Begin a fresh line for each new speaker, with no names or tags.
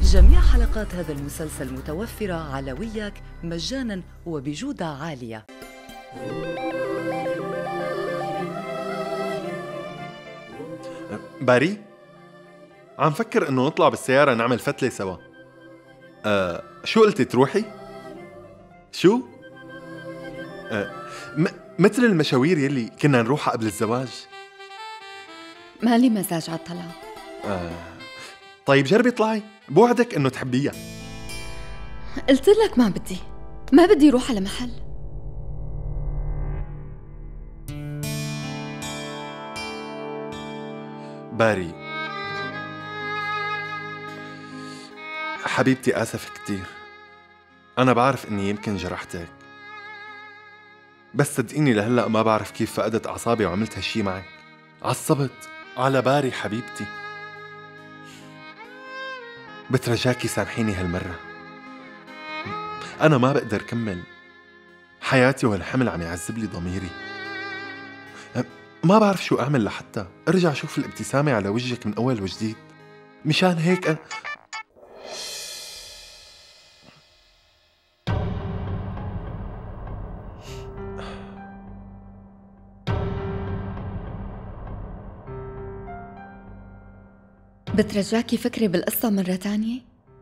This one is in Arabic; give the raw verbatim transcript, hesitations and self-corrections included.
جميع حلقات هذا المسلسل متوفرة على وياك مجاناً وبجودة عالية.
باري، عم فكر انه نطلع بالسيارة نعمل فتلة سوا. أه شو قلتي تروحي؟ شو؟ أه م- مثل المشاوير يلي كنا نروحها قبل الزواج.
مالي مزاج عالطلاق.
أه طيب جربي اطلعي، بوعدك انه تحبيها.
قلت لك ما بدي ما بدي روح على محل.
باري حبيبتي، آسف كتير. أنا بعرف إني يمكن جرحتك، بس صدقيني لهلأ ما بعرف كيف فقدت أعصابي وعملت هالشي معك. عصبت على باري حبيبتي. بترجاكي سامحيني هالمرة. أنا ما بقدر كمل حياتي وهالحمل عم يعذب لي ضميري. ما بعرف شو أعمل لحتى أرجع أشوف الابتسامة على وجهك من أول وجديد. مشان هيك أنا
بترجاكي فكري بالقصة مرة تانية؟